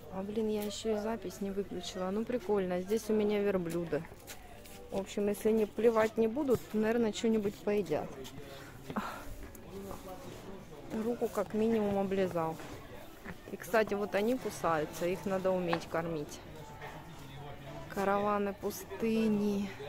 А, блин, я еще и запись не выключила. Ну, прикольно. Здесь у меня верблюды. В общем, если не плевать не будут, то, наверное, что-нибудь поедят. Руку как минимум облизал. И, кстати, вот они кусаются. Их надо уметь кормить. Караваны пустыни.